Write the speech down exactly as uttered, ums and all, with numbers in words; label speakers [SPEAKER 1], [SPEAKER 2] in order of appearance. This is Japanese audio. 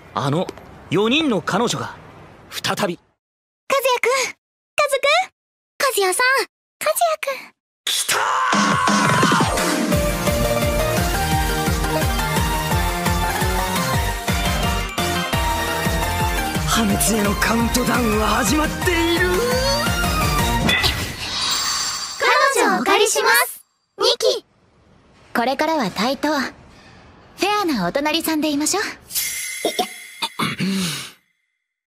[SPEAKER 1] あのよにんの彼女が再び。
[SPEAKER 2] 和也くん、カズくん、和也さん、和也くん。
[SPEAKER 1] 来たー。破滅へのカウントダウンは始まっている。
[SPEAKER 2] 彼女をお借りします。にき。
[SPEAKER 3] これからは対等。フェアなお隣さんでいましょう。